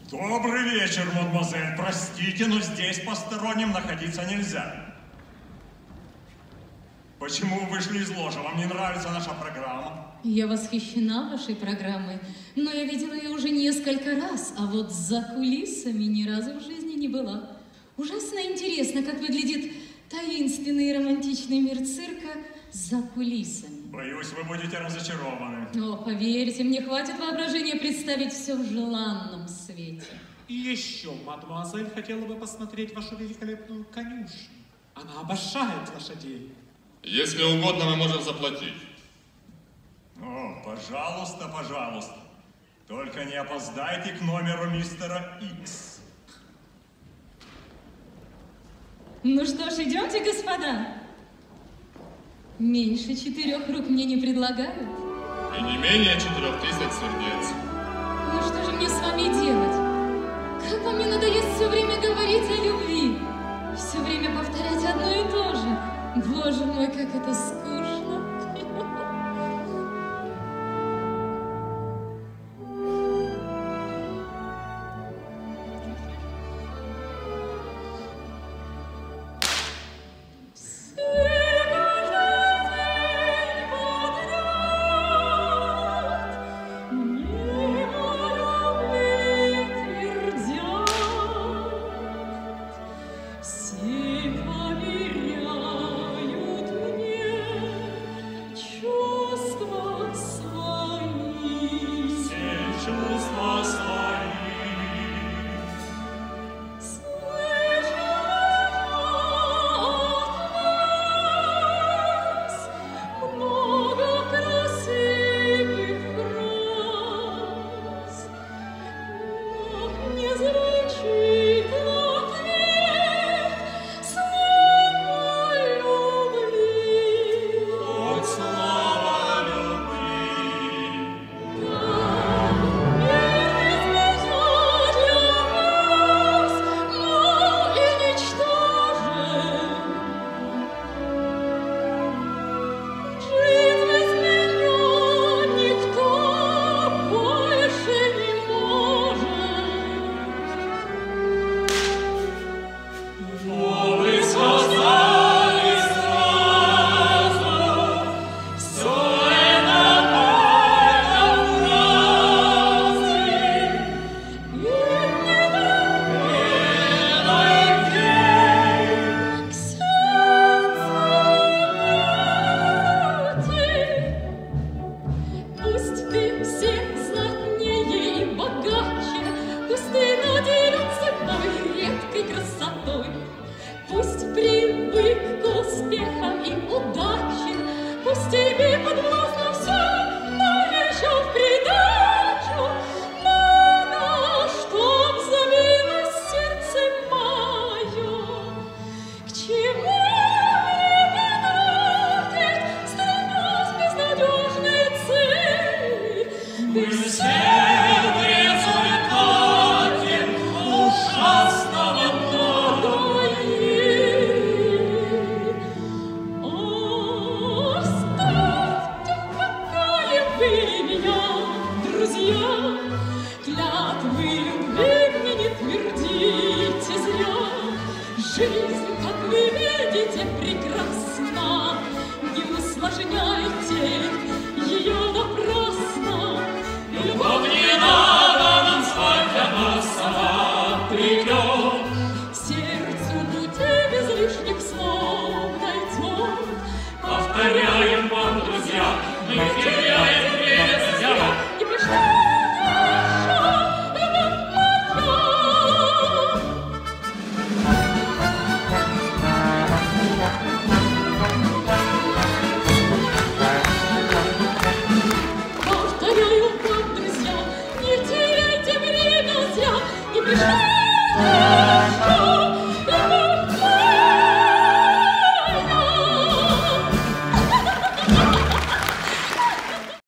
Добрый вечер, мадемуазель. Простите, но здесь посторонним находиться нельзя. Почему вы вышли из ложи? Вам не нравится наша программа? Я восхищена вашей программой, но я видела ее уже несколько раз, а вот за кулисами ни разу в жизни не была. Ужасно интересно, как выглядит таинственный и романтичный мир цирка за кулисами. Боюсь, вы будете разочарованы. О, поверьте, мне хватит воображения представить все в желанном свете. И еще, мадемуазель, хотела бы посмотреть вашу великолепную конюшню. Она обожает лошадей. Если угодно, мы можем заплатить. О, пожалуйста, пожалуйста. Только не опоздайте к номеру мистера Икс. Ну что ж, идемте, господа. Меньше 4 рук мне не предлагают. И не менее 4000 сердец. Ну что же мне с вами делать? Как вам не надоест все время говорить о любви? Все время повторять одно и то же. Боже мой, как это скучно. Yeah.